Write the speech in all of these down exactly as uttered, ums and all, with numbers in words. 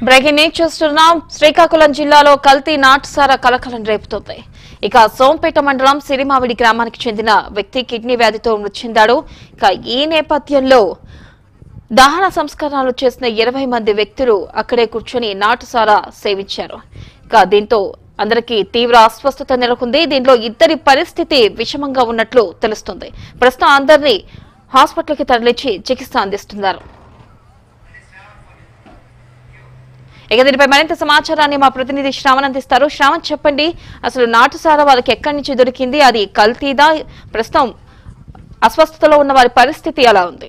Breaking news చూస్తున్నాం. శ్రీకాకుళం జిల్లాలో కల్తీ నాటుసారా కలకలం రేపుతోంది. ఇక సోంపేట మండలం సిరిమావిడి గ్రామానికి చెందిన వ్యక్తి కిడ్నీ వ్యాధితో మృతి చెందాడు. ఇక ఈ నేపథ్యంలో దహన సంస్కరణలు చేసిన ఇరవై మంది వ్యక్తులు అక్కడే కూర్చొని నాటుసారా సేవించారు. ఇక దీంతో అందరికీ తీవ్ర అస్వస్థత నెలకొంది. దీంట్లో ఇద్దరి పరిస్థితి విషమంగా ఉన్నట్లు తెలుస్తుంది. ప్రస్తుతం అందరినీ హాస్పిటల్కి తరలించి చికిత్స అందిస్తున్నారు. ఇక దీనిపై మరింత సమాచారాన్ని మా ప్రతినిధి శ్రావణ్ అందిస్తారు. శ్రావణ్, చెప్పండి, అసలు నాటుసారా వాళ్ళకి ఎక్కడి నుంచి దొరికింది? అది కల్తీదా? ప్రస్తుతం అస్వస్థతలో ఉన్న వారి పరిస్థితి ఎలా ఉంది?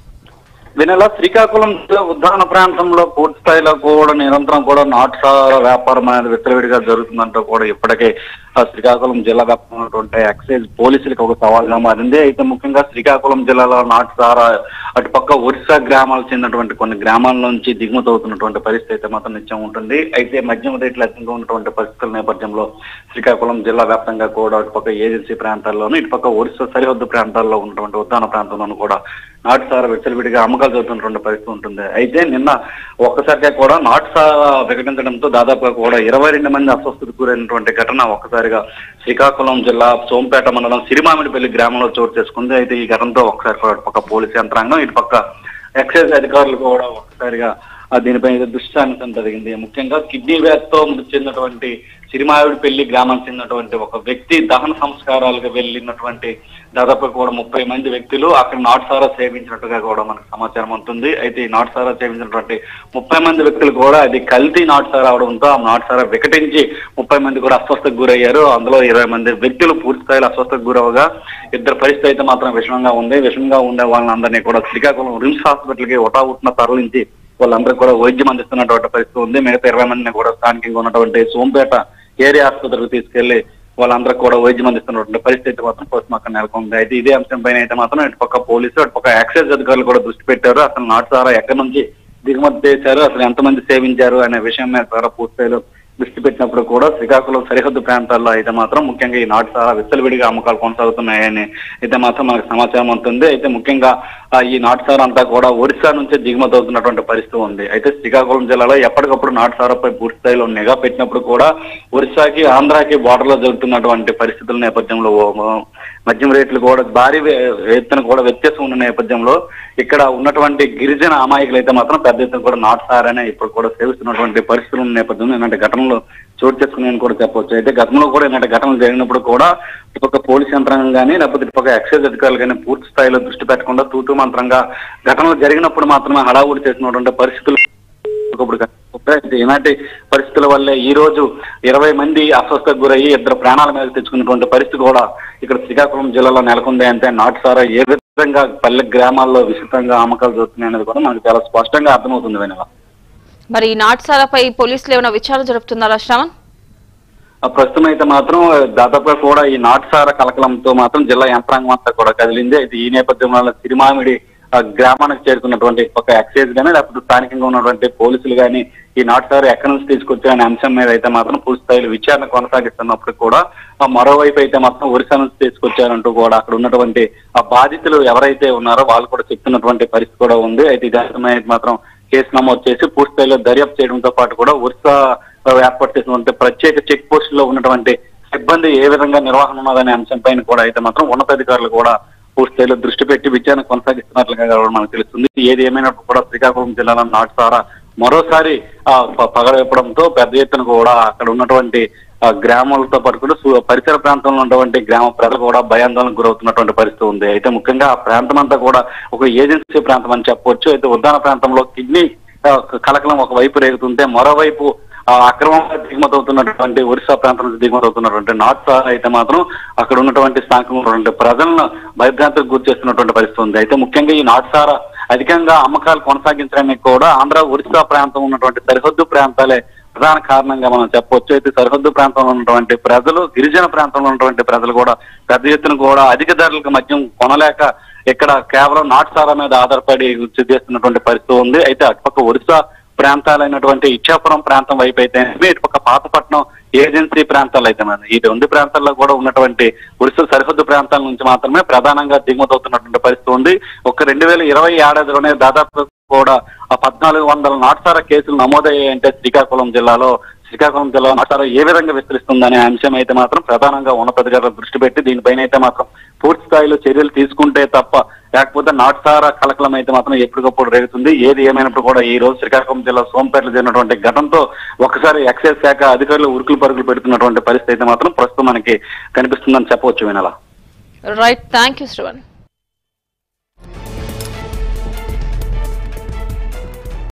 దీనిలో శ్రీకాకుళం ఉద్దాన ప్రాంతంలో పూర్తి స్థాయిలో కూడా నిరంతరం కూడా నాటుసారా వ్యాపారం అనేది విచ్చలవిడిగా జరుగుతుందంటూ కూడా ఇప్పటికే శ్రీకాకుళం జిల్లా వ్యాప్తంగా ఉన్నటువంటి ఎక్సైజ్ పోలీసులకు ఒక సవాల్గా మారింది. అయితే ముఖ్యంగా శ్రీకాకుళం జిల్లాలో నాటుసారా అటుపక్క ఒరిస్సా గ్రామాలకు చెందినటువంటి కొన్ని గ్రామాల నుంచి దిగుమతి అవుతున్నటువంటి పరిస్థితి అయితే మాత్రం నిత్యం ఉంటుంది. అయితే మద్యం రేట్లు అధికంగా ఉన్నటువంటి పరిస్థితుల నేపథ్యంలో శ్రీకాకుళం జిల్లా వ్యాప్తంగా కూడా అటుపక్క ఏజెన్సీ ప్రాంతాల్లోనూ ఇటుపక్క ఒరిస్సా సరిహద్దు ప్రాంతాల్లో ఉన్నటువంటి ఉద్దాన ప్రాంతంలోనూ కూడా నాటుసారా విచ్చలవిడిగా అమ్మకాలు జరుగుతున్నటువంటి పరిస్థితి ఉంటుంది. అయితే నిన్న ఒక్కసారిగా కూడా నాటుసారా వికటించడంతో దాదాపుగా కూడా ఇరవై రెండు మంది అస్వస్థతకు గురైనటువంటి ఘటన ఒక్కసారిగా శ్రీకాకుళం జిల్లా సోంపేట మండలం సిరిమామిడిపల్లి గ్రామంలో చోటు చేసుకుంది. అయితే ఈ ఘటనతో ఒకసారి కూడా అటుపక్క పోలీసు యంత్రాంగం ఇటుపక్క ఎక్సైజ్ అధికారులు కూడా ఒక్కసారిగా దీనిపై దృష్టి సారించడం జరిగింది. ముఖ్యంగా కిడ్నీ వ్యాధితో మృతి చెందినటువంటి సిరిమావిడిపల్లి గ్రామానికి చెందినటువంటి ఒక వ్యక్తి దహన సంస్కారాలకు వెళ్ళినటువంటి దాదాపు కూడా ముప్పై మంది వ్యక్తులు అక్కడ నాటుసారా సేవించినట్టుగా కూడా మనకు సమాచారం ఉంటుంది. అయితే ఈ నాటుసారా సేవించినటువంటి ముప్పై మంది వ్యక్తులు కూడా అది కల్తీ నాటుసారా అవడంతో ఆ నాటుసారా వికటించి ముప్పై మంది కూడా అస్వస్థకు గురయ్యారు. అందులో ఇరవై మంది వ్యక్తులు పూర్తి స్థాయిలో అస్వస్థకు గురవగా ఇద్దరు పరిస్థితి అయితే మాత్రం విషమంగా ఉంది. విషమంగా ఉండే వాళ్ళందరినీ కూడా శ్రీకాకుళం రిమ్స్ హాస్పిటల్కి ఒటావుట్న తరలించి వాళ్ళందరూ కూడా వైద్యం అందిస్తున్నటువంటి పరిస్థితి ఉంది. మిగతా ఇరవై మందిని కూడా స్థానికంగా ఉన్నటువంటి సోంపేట ఏరియా ఆసుపత్రికి తీసుకెళ్లి వాళ్ళందరూ కూడా వైద్యం అందిస్తున్నటువంటి పరిస్థితి మాత్రం పోస్ట్ మార్టం నెలకొంది. అయితే ఇదే అంశం పైన అయితే మాత్రం ఇటుపక్క పోలీసు అటుపక్క ఎక్సైజ్ అధికారులు కూడా దృష్టి పెట్టారు. అసలు నాటుసారా ఎక్కడి నుంచి దిగుమతి చేశారు, అసలు ఎంతమంది సేవించారు అనే విషయం మీద ద్వారా పూర్తిస్థాయిలో దృష్టి పెట్టినప్పుడు కూడా శ్రీకాకుళం సరిహద్దు ప్రాంతాల్లో అయితే మాత్రం ముఖ్యంగా ఈ నాటుసారా విచ్చలవిడిగా అమ్మకాలు కొనసాగుతున్నాయని అయితే మాత్రం మనకు సమాచారం ఉంటుంది. అయితే ముఖ్యంగా ఈ నాటుసారా అంతా కూడా ఒరిస్సా నుంచే దిగుమతి అవుతున్నటువంటి పరిస్థితి ఉంది. అయితే శ్రీకాకుళం జిల్లాలో ఎప్పటికప్పుడు నాటుసారాపై పూర్తి స్థాయిలో నిఘా పెట్టినప్పుడు కూడా ఒరిస్సాకి ఆంధ్రాకి బార్డర్ లో జరుగుతున్నటువంటి పరిస్థితుల నేపథ్యంలో మద్యం రేట్లు కూడా భారీ ఎత్తున కూడా వ్యత్యాసం ఉన్న నేపథ్యంలో ఇక్కడ ఉన్నటువంటి గిరిజన అమాయకులు అయితే మాత్రం పెద్ద ఎత్తున కూడా నాటుసారానే ఇప్పుడు కూడా సేవిస్తున్నటువంటి పరిస్థితులు ఉన్న నేపథ్యంలో ఇలాంటి ఘటనలు చోటు చేసుకుని కూడా చెప్పవచ్చు. అయితే గతంలో కూడా ఇలాంటి ఘటనలు జరిగినప్పుడు కూడా ఇటుపక్క పోలీస్ యంత్రాంగం కానీ లేకపోతే ఇటుపక్క ఎక్సైజ్ అధికారులు కానీ పూర్తి స్థాయిలో దృష్టి పెట్టకుండా తూతూ మంత్రంగా ఘటనలు జరిగినప్పుడు మాత్రమే హడావుడి చేసినటువంటి పరిస్థితులు ఇలాంటి పరిస్థితుల వల్లే ఈ రోజు ఇరవై మంది అస్వస్థకు గురయ్యి ఇద్దరు ప్రాణాల మీద తెచ్చుకున్నటువంటి పరిస్థితి కూడా ఇక్కడ శ్రీకాకుళం జిల్లాలో నెలకొంది. అంటే నాటుసారా ఏ విధంగా పల్లె గ్రామాల్లో విస్తృతంగా అమ్మకాలు జరుగుతున్నాయి అనేది కూడా మనకు చాలా స్పష్టంగా అర్థమవుతుంది. వెనక మరి నాటుసారాపై పోలీసులు ఏమైనా విచారణ జరుపుతున్నారా శ్రావణ్? ప్రస్తుతం అయితే మాత్రం దాదాపుగా కూడా ఈ నాటుసారా కలకలంతో మాత్రం జిల్లా యంత్రాంగం అంతా కూడా కదిలింది. అయితే ఈ నేపథ్యంలో సిరిమామిడి గ్రామానికి చేరుకున్నటువంటి ఒక ఎక్సైజ్ కానీ లేకపోతే స్థానికంగా ఉన్నటువంటి పోలీసులు కానీ ఈ నాటుసారా ఎక్కడి నుంచి తీసుకొచ్చారనే అంశం మీద అయితే మాత్రం పూర్తి స్థాయిలో విచారణ కొనసాగిస్తున్నప్పుడు కూడా మరోవైపు అయితే మాత్రం ఒరిస్సా నుంచి తీసుకొచ్చారంటూ కూడా అక్కడ ఉన్నటువంటి ఆ బాధితులు ఎవరైతే ఉన్నారో వాళ్ళు కూడా చెప్తున్నటువంటి పరిస్థితి కూడా ఉంది. అయితే ఇది మాత్రం కేసు నమోదు చేసి పూర్తి స్థాయిలో దర్యాప్తు చేయడంతో పాటు కూడా ఒరిస్సా ఏర్పాటు చేసినటువంటి ప్రత్యేక చెక్ పోస్ట్ లో ఉన్నటువంటి సిబ్బంది ఏ విధంగా నిర్వహణ ఉన్నదనే అంశం పైన కూడా అయితే మాత్రం ఉన్నతాధికారులు కూడా పూర్తి స్థాయిలో దృష్టి పెట్టి విచారణ కొనసాగిస్తున్నట్లుగా మనకు తెలుస్తుంది. ఏది ఏమైనప్పుడు కూడా శ్రీకాకుళం జిల్లాలో నాటుసారా మరోసారి పగలవడంతో పెద్ద ఎత్తున కూడా అక్కడ ఉన్నటువంటి గ్రామాలతో పాటు కూడా పరిసర ప్రాంతంలో ఉన్నటువంటి గ్రామ ప్రజలు కూడా భయాందోళనకు గురవుతున్నటువంటి పరిస్థితి ఉంది. అయితే ముఖ్యంగా ఆ ప్రాంతం అంతా కూడా ఒక ఏజెన్సీ ప్రాంతం అని చెప్పవచ్చు. అయితే ఉద్దాన ప్రాంతంలో కిడ్నీ కలకలం ఒకవైపు రేగుతుంటే మరోవైపు అక్రమంగా దిగుమతి అవుతున్నటువంటి ఒరిస్సా ప్రాంతం నుంచి దిగుమతి అవుతున్నటువంటి నాటుసారా అయితే మాత్రం అక్కడ ఉన్నటువంటి స్థానికంగా ఉన్నటువంటి ప్రజలను భయభ్రాంతికి గురి చేస్తున్నటువంటి పరిస్థితి ఉంది. అయితే ముఖ్యంగా ఈ నాటుసారా అధికంగా అమ్మకాలు కొనసాగించడానికి కూడా ఆంధ్ర ఒరిస్సా ప్రాంతం ఉన్నటువంటి సరిహద్దు ప్రాంతాలే ప్రధాన కారణంగా మనం చెప్పవచ్చు. అయితే సరిహద్దు ప్రాంతంలో ఉన్నటువంటి ప్రజలు గిరిజన ప్రాంతంలో ఉన్నటువంటి ప్రజలు కూడా పెద్ద ఎత్తున కూడా అధిక ధరలకు మద్యం కొనలేక ఇక్కడ కేవలం నాటుసారా మీద ఆధారపడి వృద్ధి చేస్తున్నటువంటి పరిస్థితి ఉంది. అయితే అటుపక్క ఒరిస్సా ప్రాంతాలైనటువంటి ఇచ్చాపురం ప్రాంతం వైపు అయితే ఇటుపక్క పాతపట్నం ఏజెన్సీ ప్రాంతాలు అయితే మన ఈ రెండు ప్రాంతాల్లో కూడా ఉన్నటువంటి ఒరిస్సా సరిహద్దు ప్రాంతాల నుంచి మాత్రమే ప్రధానంగా దిగుమతి అవుతున్నటువంటి పరిస్థితి ఉంది. ఒక రెండు వేల ఇరవై ఏడాదిలోనే దాదాపు కూడా ఆ పద్నాలుగు వందల నాటుసారా కేసులు నమోదయ్యాయంటే శ్రీకాకుళం జిల్లాలో శ్రీకాకుళం జిల్లా నాటుసారా ఏ విధంగా విస్తరిస్తుందనే అంశం అయితే మాత్రం ప్రధానంగా ఉన్నతాధికారులు దృష్టి పెట్టి దీనిపైన అయితే మాత్రం పూర్తి స్థాయిలో చర్యలు తీసుకుంటే తప్ప లేకపోతే నాటుసారా కలకలం అయితే మాత్రం ఎప్పటికప్పుడు రేగుతుంది. ఏది ఏమైనప్పుడు కూడా ఈ రోజు శ్రీకాకుళం జిల్లా సోంపేటలో జరిగినటువంటి ఘటనతో ఒకసారి ఎక్సైజ్ శాఖ అధికారులు ఉరుకులు పరుగులు పెడుతున్నటువంటి పరిస్థితి అయితే మాత్రం ప్రస్తుతం మనకి కనిపిస్తుందని చెప్పవచ్చు. వినాలా రైట్, థ్యాంక్ యూ శ్రవణ్.